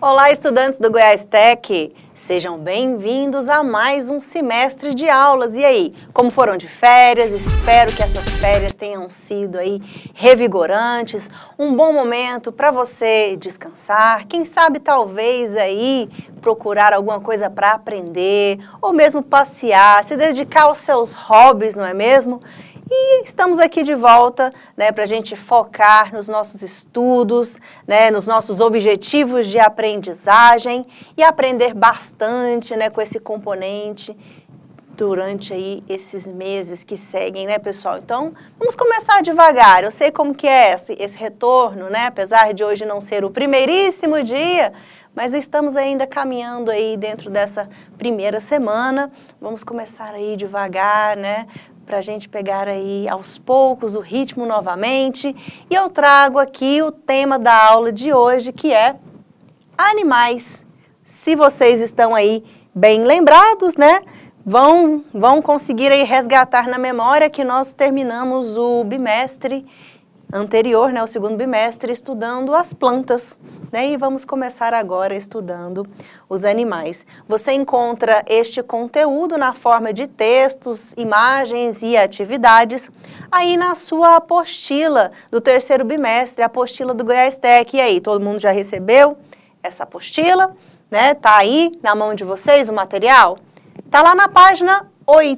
Olá, estudantes do Goiás Tech! Sejam bem-vindos a mais um semestre de aulas. E aí, como foram de férias? Espero que essas férias tenham sido aí revigorantes, um bom momento para você descansar, quem sabe talvez aí procurar alguma coisa para aprender, ou mesmo passear, se dedicar aos seus hobbies, não é mesmo? E estamos aqui de volta, né, para a gente focar nos nossos estudos, né, nos nossos objetivos de aprendizagem e aprender bastante, né, com esse componente durante aí esses meses que seguem, né, pessoal? Então, vamos começar devagar. Eu sei como que é esse retorno, né, apesar de hoje não ser o primeiríssimo dia, mas estamos ainda caminhando aí dentro dessa primeira semana. Vamos começar aí devagar, né, para a gente pegar aí aos poucos o ritmo novamente. E eu trago aqui o tema da aula de hoje, que é animais. Se vocês estão aí bem lembrados, né, vão conseguir aí resgatar na memória que nós terminamos o bimestre anterior, né, o segundo bimestre, estudando as plantas, né, e vamos começar agora estudando os animais. Você encontra este conteúdo na forma de textos, imagens e atividades aí na sua apostila do terceiro bimestre, a apostila do Goiás Tech. E aí, todo mundo já recebeu essa apostila, né? Tá aí na mão de vocês o material? Tá lá na página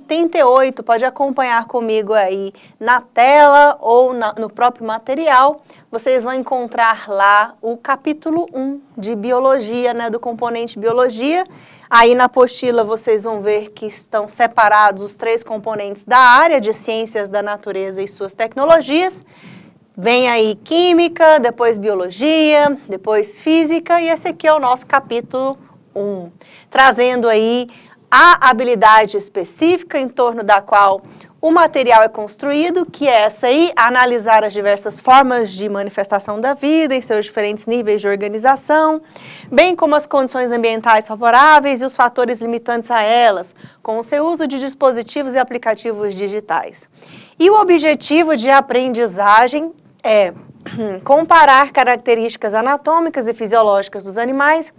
88, pode acompanhar comigo aí na tela ou no próprio material. Vocês vão encontrar lá o capítulo 1 de biologia, né, do componente biologia. Aí na apostila vocês vão ver que estão separados os 3 componentes da área de ciências da natureza e suas tecnologias. Vem aí química, depois biologia, depois física, e esse aqui é o nosso capítulo 1, trazendo aí a habilidade específica em torno da qual o material é construído, que é essa aí, analisar as diversas formas de manifestação da vida em seus diferentes níveis de organização, bem como as condições ambientais favoráveis e os fatores limitantes a elas, com o seu uso de dispositivos e aplicativos digitais. E o objetivo de aprendizagem é comparar características anatômicas e fisiológicas dos animais,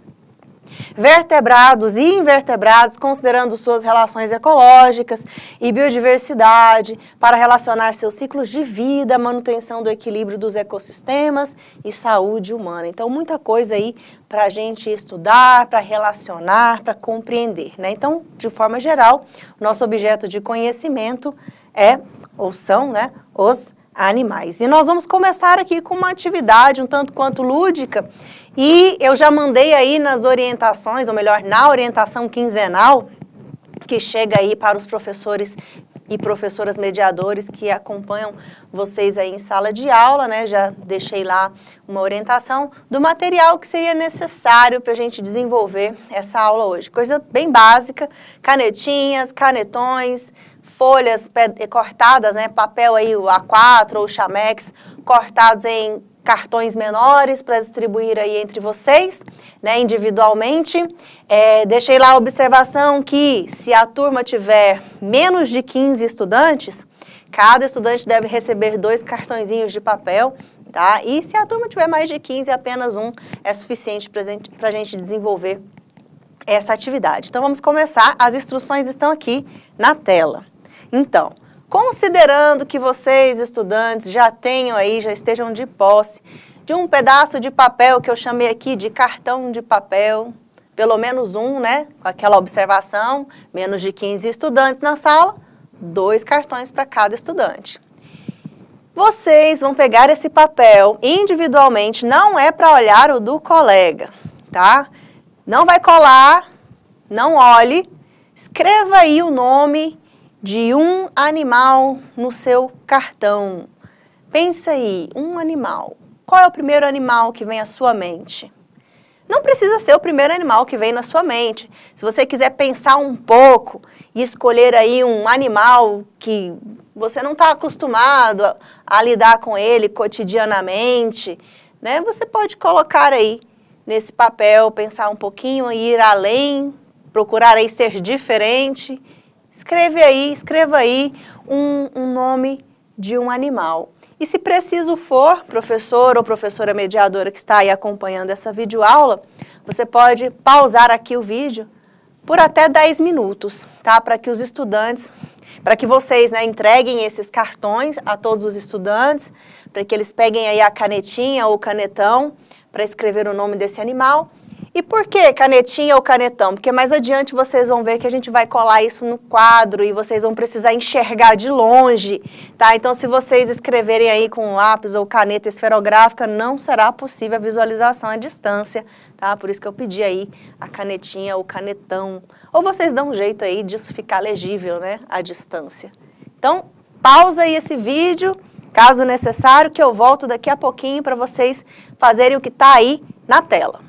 vertebrados e invertebrados, considerando suas relações ecológicas e biodiversidade, para relacionar seus ciclos de vida, manutenção do equilíbrio dos ecossistemas e saúde humana. Então, muita coisa aí para a gente estudar, para relacionar, para compreender, né? Então, de forma geral, nosso objeto de conhecimento é, ou são, né, os animais. E nós vamos começar aqui com uma atividade um tanto quanto lúdica, e eu já mandei aí nas orientações, ou melhor, na orientação quinzenal, que chega aí para os professores e professoras mediadores que acompanham vocês aí em sala de aula, né? Já deixei lá uma orientação do material que seria necessário para a gente desenvolver essa aula hoje. Coisa bem básica, canetinhas, canetões, folhas cortadas, né, papel aí, o A4 ou o Chamex, cortados em cartões menores para distribuir aí entre vocês, né, individualmente. Deixei lá a observação que se a turma tiver menos de 15 estudantes, cada estudante deve receber 2 cartõezinhos de papel, tá? E se a turma tiver mais de 15, apenas um é suficiente para a gente desenvolver essa atividade. Então vamos começar, as instruções estão aqui na tela. Então, considerando que vocês, estudantes, já tenham aí, já estejam de posse de um pedaço de papel que eu chamei aqui de cartão de papel, pelo menos um, né, com aquela observação, menos de 15 estudantes na sala, 2 cartões para cada estudante. Vocês vão pegar esse papel individualmente, não é para olhar o do colega, tá? Não vai colar, não olhe, escreva aí o nome de um animal no seu cartão. Pensa aí, um animal. Qual é o primeiro animal que vem à sua mente? Não precisa ser o primeiro animal que vem na sua mente. Se você quiser pensar um pouco e escolher aí um animal que você não está acostumado a lidar com ele cotidianamente, né? Você pode colocar aí nesse papel, pensar um pouquinho e ir além, procurar aí ser diferente. Escreva aí um nome de um animal. E se preciso for, professor ou professora mediadora que está aí acompanhando essa videoaula, você pode pausar aqui o vídeo por até 10 minutos, tá? Para que os estudantes, para que vocês, né, entreguem esses cartões a todos os estudantes, para que eles peguem aí a canetinha ou canetão para escrever o nome desse animal. E por que canetinha ou canetão? Porque mais adiante vocês vão ver que a gente vai colar isso no quadro e vocês vão precisar enxergar de longe, tá? Então, se vocês escreverem aí com lápis ou caneta esferográfica, não será possível a visualização à distância, tá? Por isso que eu pedi aí a canetinha ou canetão. Ou vocês dão um jeito aí disso ficar legível, né, à distância. Então, pausa aí esse vídeo, caso necessário, que eu volto daqui a pouquinho para vocês fazerem o que está aí na tela.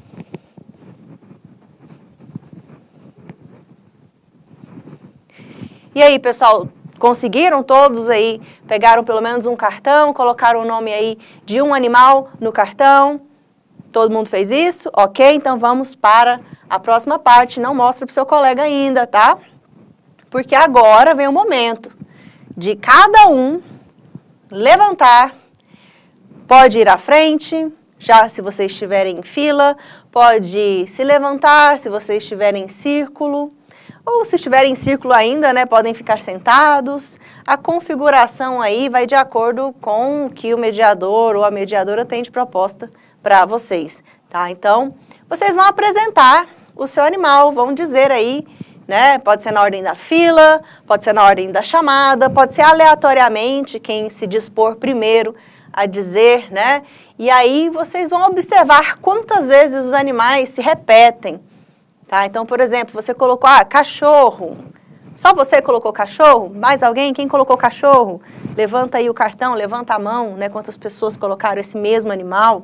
E aí, pessoal, conseguiram todos aí? Pegaram pelo menos um cartão, colocaram o nome aí de um animal no cartão? Todo mundo fez isso? Ok, então vamos para a próxima parte. Não mostra para o seu colega ainda, tá? Porque agora vem o momento de cada um levantar. Pode ir à frente, já se vocês estiverem em fila. Pode se levantar se vocês estiverem em círculo. Ou se estiverem em círculo ainda, né, podem ficar sentados. A configuração aí vai de acordo com o que o mediador ou a mediadora tem de proposta para vocês, tá? Então, vocês vão apresentar o seu animal, vão dizer aí, né, pode ser na ordem da fila, pode ser na ordem da chamada, pode ser aleatoriamente quem se dispor primeiro a dizer, né? E aí vocês vão observar quantas vezes os animais se repetem. Tá, então, por exemplo, você colocou, cachorro. Só você colocou cachorro? Mais alguém? Quem colocou cachorro? Levanta aí o cartão, levanta a mão, né? Quantas pessoas colocaram esse mesmo animal?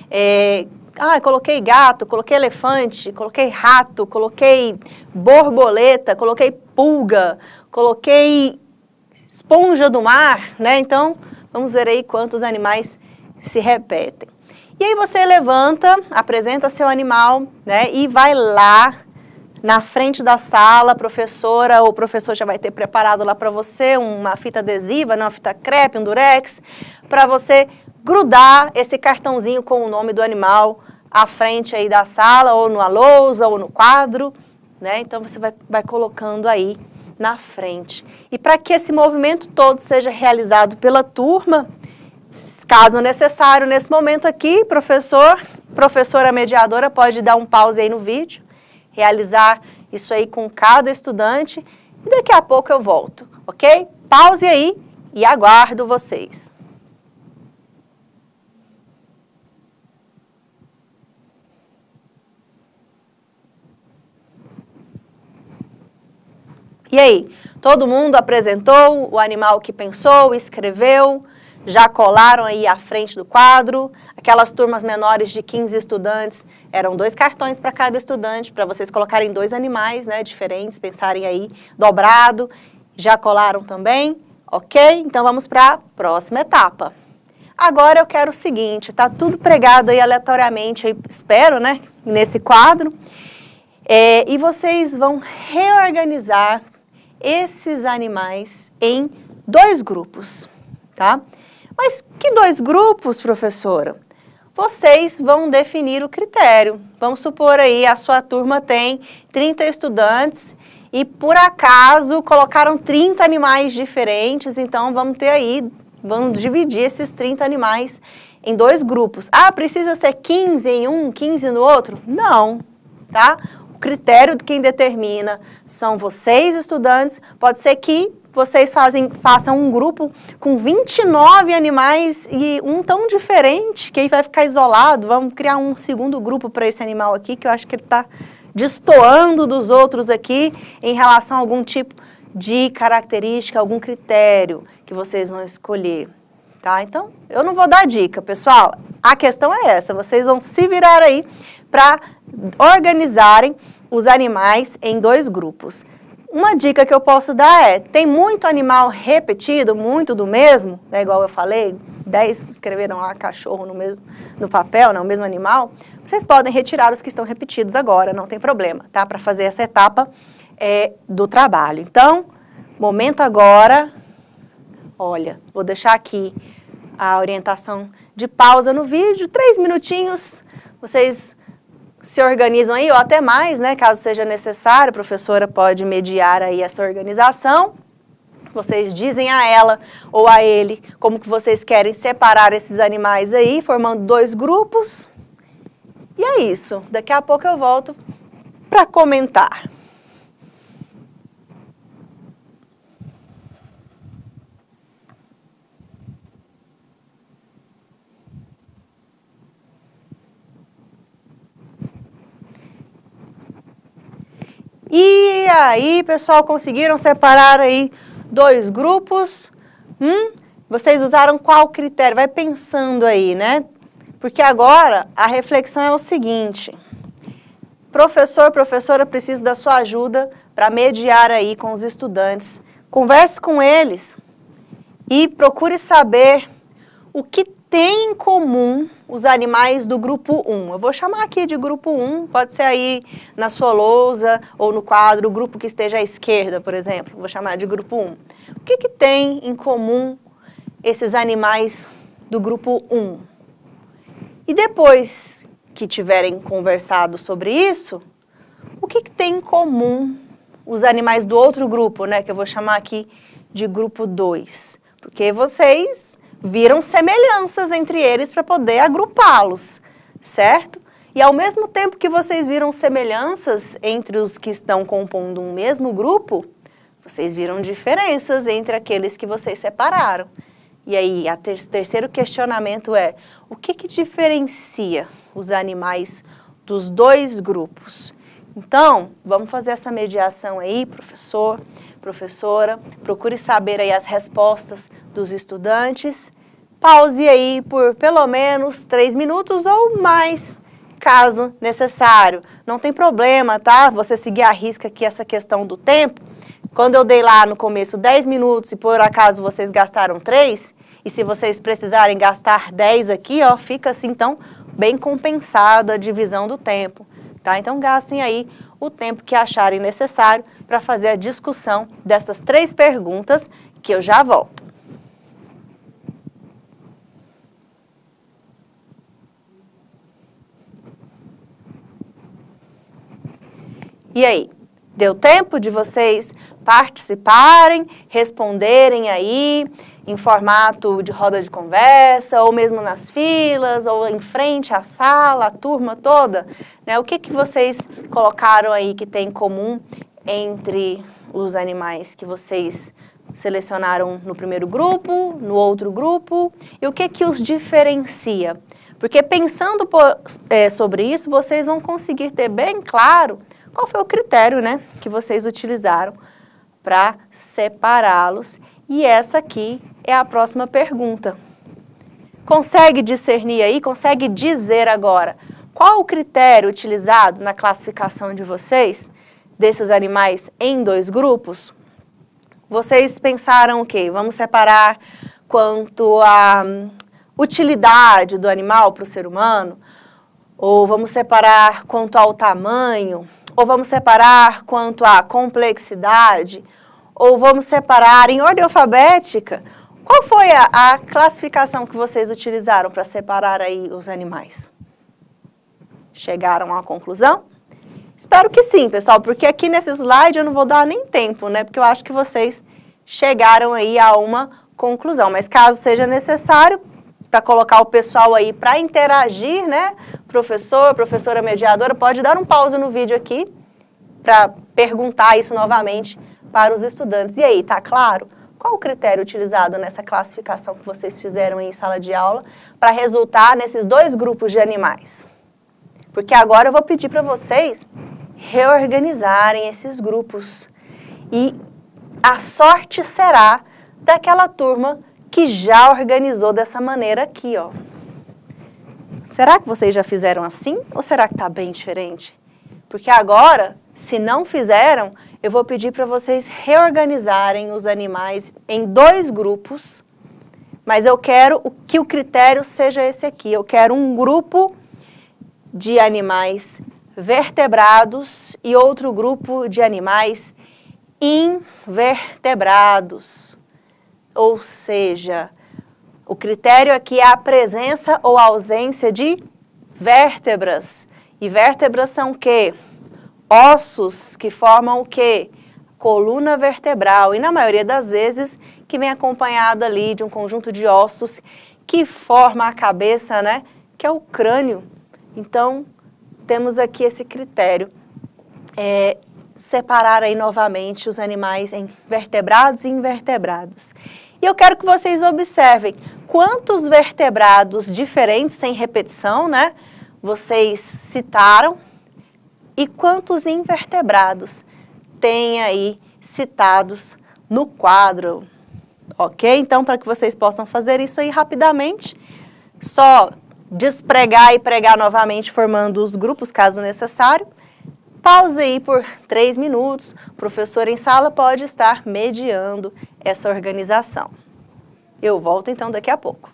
Coloquei gato, coloquei elefante, coloquei rato, coloquei borboleta, coloquei pulga, coloquei esponja do mar, né? Então, vamos ver aí quantos animais se repetem. E aí você levanta, apresenta seu animal, né, e vai lá na frente da sala, a professora ou o professor já vai ter preparado lá para você uma fita adesiva, né, uma fita crepe, um durex, para você grudar esse cartãozinho com o nome do animal à frente aí da sala, ou numa lousa, ou no quadro, né, então você vai colocando aí na frente. E para que esse movimento todo seja realizado pela turma, caso necessário, nesse momento aqui, professora mediadora pode dar um pause aí no vídeo, realizar isso aí com cada estudante e daqui a pouco eu volto, ok? Pause aí e aguardo vocês. E aí, todo mundo apresentou o animal que pensou, escreveu? Já colaram aí à frente do quadro? Aquelas turmas menores de 15 estudantes, eram 2 cartões para cada estudante, para vocês colocarem 2 animais, né, diferentes, pensarem aí dobrado. Já colaram também? Ok? Então vamos para a próxima etapa. Agora eu quero o seguinte, tá tudo pregado aí aleatoriamente, aí, espero, né, nesse quadro. E vocês vão reorganizar esses animais em 2 grupos, tá? Mas que 2 grupos, professora? Vocês vão definir o critério. Vamos supor aí, a sua turma tem 30 estudantes e por acaso colocaram 30 animais diferentes, então vamos dividir esses 30 animais em 2 grupos. Precisa ser 15 em um, 15 no outro? Não, tá? O critério de quem determina são vocês, estudantes. Pode ser que vocês façam um grupo com 29 animais e um tão diferente que aí vai ficar isolado. Vamos criar um segundo grupo para esse animal aqui, que eu acho que ele está destoando dos outros aqui em relação a algum tipo de característica, algum critério que vocês vão escolher. Tá? Então, eu não vou dar dica, pessoal. A questão é essa, vocês vão se virar aí para organizarem os animais em 2 grupos. Uma dica que eu posso dar tem muito animal repetido, muito do mesmo, né, igual eu falei, 10 escreveram lá cachorro no papel, né, o mesmo animal, vocês podem retirar os que estão repetidos agora, não tem problema, tá? Para fazer essa etapa do trabalho. Então, momento agora, olha, vou deixar aqui a orientação de pausa no vídeo, 3 minutinhos, vocês se organizam aí, ou até mais, né, caso seja necessário, a professora pode mediar aí essa organização. Vocês dizem a ela ou a ele como que vocês querem separar esses animais aí, formando 2 grupos. E é isso. Daqui a pouco eu volto para comentar. E aí, pessoal, conseguiram separar aí 2 grupos? Vocês usaram qual critério? Vai pensando aí, né? Porque agora a reflexão é o seguinte: professor, professora, preciso da sua ajuda para mediar aí com os estudantes. Converse com eles e procure saber o que tem em comum os animais do grupo 1. Eu vou chamar aqui de grupo 1, pode ser aí na sua lousa ou no quadro, o grupo que esteja à esquerda, por exemplo. Vou chamar de grupo 1. O que tem em comum esses animais do grupo 1? E depois que tiverem conversado sobre isso, o que tem em comum os animais do outro grupo, né? Que eu vou chamar aqui de grupo 2. Porque vocês viram semelhanças entre eles para poder agrupá-los, certo? E ao mesmo tempo que vocês viram semelhanças entre os que estão compondo um mesmo grupo, vocês viram diferenças entre aqueles que vocês separaram. E aí, o terceiro questionamento é: o que diferencia os animais dos 2 grupos? Então, vamos fazer essa mediação aí, professor, professora, procure saber aí as respostas dos estudantes. Pause aí por pelo menos 3 minutos ou mais, caso necessário. Não tem problema, tá? Você seguir à risca aqui essa questão do tempo. Quando eu dei lá no começo 10 minutos e por acaso vocês gastaram 3, e se vocês precisarem gastar 10 aqui, ó, fica assim, então, bem compensada a divisão do tempo, tá? Então, gastem aí o tempo que acharem necessário para fazer a discussão dessas 3 perguntas, que eu já volto. E aí, deu tempo de vocês participarem, responderem aí em formato de roda de conversa, ou mesmo nas filas, ou em frente à sala, a turma toda, né? O que vocês colocaram aí que tem em comum entre os animais que vocês selecionaram no primeiro grupo, no outro grupo, e o que os diferencia? Porque pensando sobre isso, vocês vão conseguir ter bem claro qual foi o critério, né, que vocês utilizaram para separá-los. E essa aqui é a próxima pergunta. Consegue discernir aí, consegue dizer agora qual o critério utilizado na classificação de vocês, desses animais em 2 grupos? Vocês pensaram o quê? Vamos separar quanto à utilidade do animal para o ser humano? Ou vamos separar quanto ao tamanho? Ou vamos separar quanto à complexidade? Ou vamos separar em ordem alfabética? Qual foi a classificação que vocês utilizaram para separar aí os animais? Chegaram a uma conclusão? Espero que sim, pessoal, porque aqui nesse slide eu não vou dar nem tempo, né? Porque eu acho que vocês chegaram aí a uma conclusão. Mas caso seja necessário, para colocar o pessoal aí para interagir, né? Professor, professora mediadora, pode dar um pause no vídeo aqui para perguntar isso novamente para os estudantes. E aí, tá claro? Qual o critério utilizado nessa classificação que vocês fizeram em sala de aula para resultar nesses 2 grupos de animais? Porque agora eu vou pedir para vocês reorganizarem esses grupos. E a sorte será daquela turma que já organizou dessa maneira aqui, ó. Será que vocês já fizeram assim? Ou será que está bem diferente? Porque agora, se não fizeram, eu vou pedir para vocês reorganizarem os animais em 2 grupos, mas eu quero que o critério seja esse aqui. Eu quero um grupo de animais vertebrados e outro grupo de animais invertebrados. Ou seja, O critério aqui é a presença ou ausência de vértebras. E vértebras são o quê? Ossos que formam o quê? Coluna vertebral. E na maioria das vezes que vem acompanhado ali de um conjunto de ossos que forma a cabeça, né? Que é o crânio. Então, temos aqui esse critério. Separar aí novamente os animais em vertebrados e invertebrados. E eu quero que vocês observem quantos vertebrados diferentes, sem repetição, né? Vocês citaram e quantos invertebrados tem aí citados no quadro. Ok? Então, para que vocês possam fazer isso aí rapidamente, só despregar e pregar novamente, formando os grupos, caso necessário. Pausa aí por 3 minutos. O professor em sala pode estar mediando essa organização. Eu volto então daqui a pouco.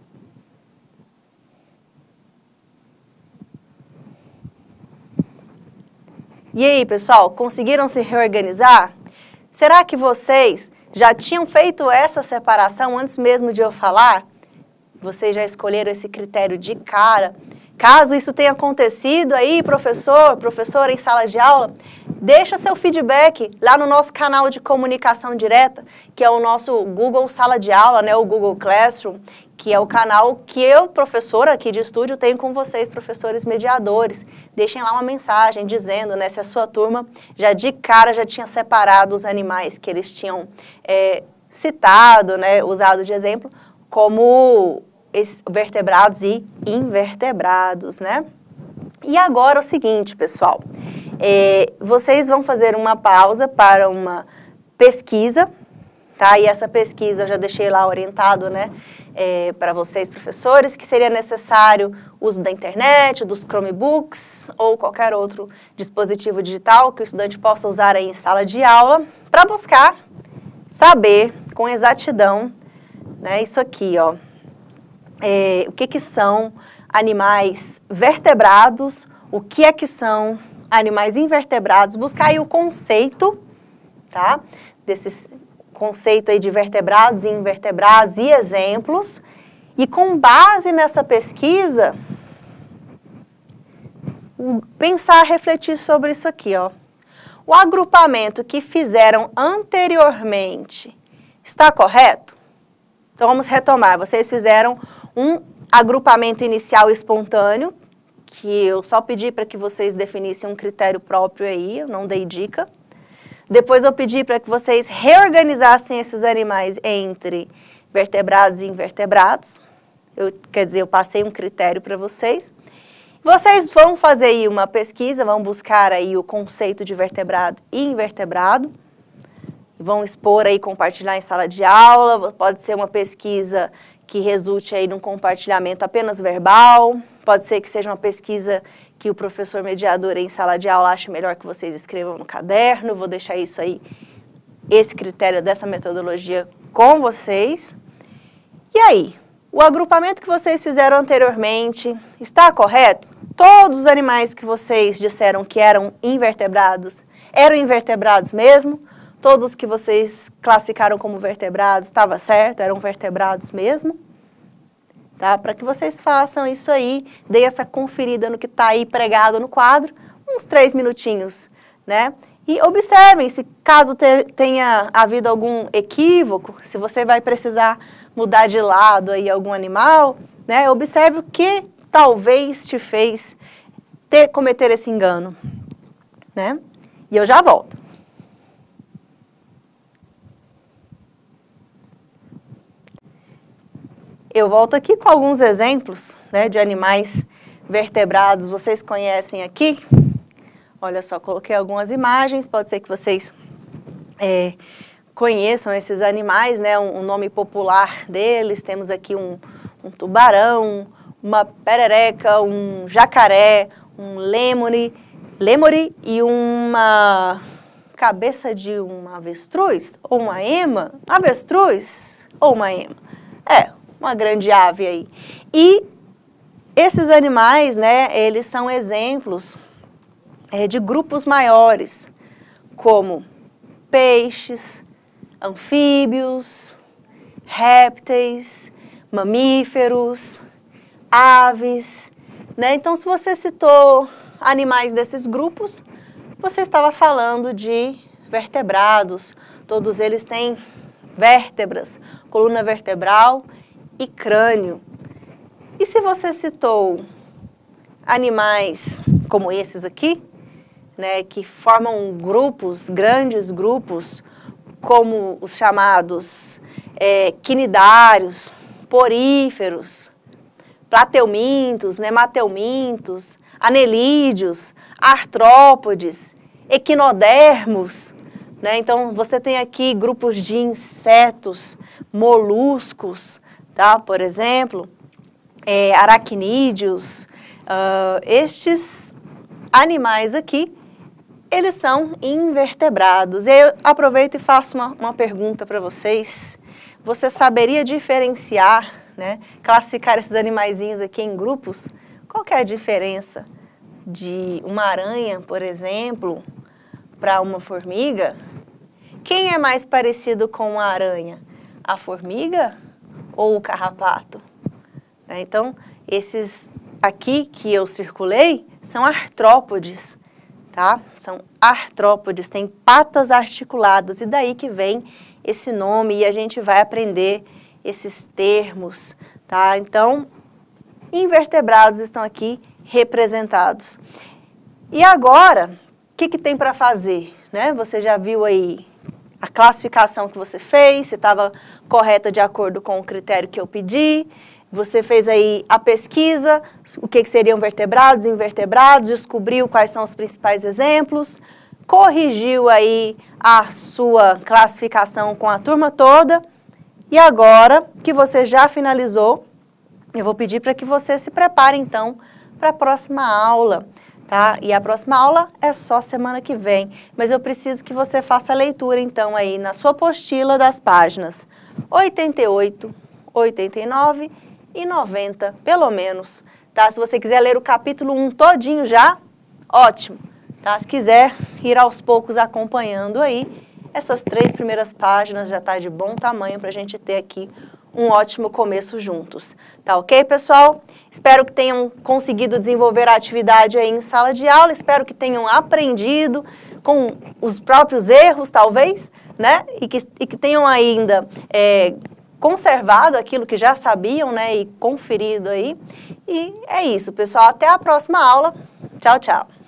E aí, pessoal, conseguiram se reorganizar? Será que vocês já tinham feito essa separação antes mesmo de eu falar? Vocês já escolheram esse critério de cara? Caso isso tenha acontecido aí, professora em sala de aula, deixa seu feedback lá no nosso canal de comunicação direta, que é o nosso Google Sala de Aula, né, o Google Classroom, que é o canal que eu, professora aqui de estúdio, tenho com vocês, professores mediadores. Deixem lá uma mensagem dizendo, né, se a sua turma já de cara já tinha separado os animais que eles tinham citado, né, usado de exemplo, como vertebrados e invertebrados, né? E agora o seguinte, pessoal, vocês vão fazer uma pausa para uma pesquisa, tá? E essa pesquisa eu já deixei lá orientado, né, para vocês, professores, que seria necessário o uso da internet, dos Chromebooks ou qualquer outro dispositivo digital que o estudante possa usar aí em sala de aula para buscar saber com exatidão, né, isso aqui, ó. O que são animais vertebrados, o que é que são animais invertebrados, buscar aí o conceito, tá? Desse conceito aí de vertebrados e invertebrados e exemplos. E com base nessa pesquisa, pensar, refletir sobre isso aqui, ó. O agrupamento que fizeram anteriormente está correto? Então vamos retomar. Vocês fizeram um agrupamento inicial espontâneo, que eu só pedi para que vocês definissem um critério próprio aí, eu não dei dica. Depois eu pedi para que vocês reorganizassem esses animais entre vertebrados e invertebrados. Quer dizer, eu passei um critério para vocês. Vocês vão fazer aí uma pesquisa, vão buscar aí o conceito de vertebrado e invertebrado. Vão expor aí, compartilhar em sala de aula, pode ser uma pesquisa que resulte aí num compartilhamento apenas verbal, pode ser que seja uma pesquisa que o professor mediador em sala de aula ache melhor que vocês escrevam no caderno, vou deixar isso aí, esse critério dessa metodologia com vocês. E aí, o agrupamento que vocês fizeram anteriormente está correto? Todos os animais que vocês disseram que eram invertebrados mesmo? Todos os que vocês classificaram como vertebrados, estava certo, eram vertebrados mesmo? Tá? Para que vocês façam isso aí, deem essa conferida no que está aí pregado no quadro, uns 3 minutinhos, né? E observem se caso tenha havido algum equívoco, se você vai precisar mudar de lado aí algum animal, né? Observe o que talvez te fez cometer esse engano, né? E eu já volto. Eu volto aqui com alguns exemplos, né, de animais vertebrados. Vocês conhecem aqui? Olha só, coloquei algumas imagens. Pode ser que vocês conheçam esses animais, né, um nome popular deles. Temos aqui um tubarão, uma perereca, um jacaré, um lêmure e uma cabeça de uma avestruz ou uma ema. Avestruz ou uma ema? Uma grande ave aí. E esses animais, né, eles são exemplos de grupos maiores, como peixes, anfíbios, répteis, mamíferos, aves, né? Então, se você citou animais desses grupos, você estava falando de vertebrados. Todos eles têm vértebras, coluna vertebral e crânio. E se você citou animais como esses aqui, né, que formam grupos, grandes grupos, como os chamados quinidários, poríferos, plateumintos, nemateumintos, anelídeos, artrópodes, equinodermos, né? Então, você tem aqui grupos de insetos, moluscos, tá? Por exemplo, aracnídeos. Estes animais aqui, eles são invertebrados. Eu aproveito e faço uma pergunta para vocês. Você saberia diferenciar, né, classificar esses animaizinhos aqui em grupos? Qual que é a diferença de uma aranha, por exemplo, para uma formiga? Quem é mais parecido com uma aranha? A formiga ou o carrapato? Então, esses aqui que eu circulei são artrópodes, tá? São artrópodes, têm patas articuladas, e daí que vem esse nome, e a gente vai aprender esses termos, tá? Então, invertebrados estão aqui representados. E agora, o que tem para fazer, né? Você já viu aí a classificação que você fez, se estava correta de acordo com o critério que eu pedi. Você fez aí a pesquisa, o que seriam vertebrados, invertebrados, descobriu quais são os principais exemplos, corrigiu aí a sua classificação com a turma toda. E agora que você já finalizou, eu vou pedir para que você se prepare, então, para a próxima aula, tá? E a próxima aula é só semana que vem, mas eu preciso que você faça a leitura, então, aí na sua apostila das páginas 88, 89 e 90, pelo menos, tá? Se você quiser ler o capítulo 1 todinho já, ótimo, tá? Se quiser ir aos poucos acompanhando aí, essas 3 primeiras páginas já tá de bom tamanho para a gente ter aqui um ótimo começo juntos. Tá ok, pessoal? Espero que tenham conseguido desenvolver a atividade aí em sala de aula, espero que tenham aprendido com os próprios erros, talvez, né? E que tenham ainda conservado aquilo que já sabiam, né? E conferido aí. E é isso, pessoal. Até a próxima aula. Tchau, tchau.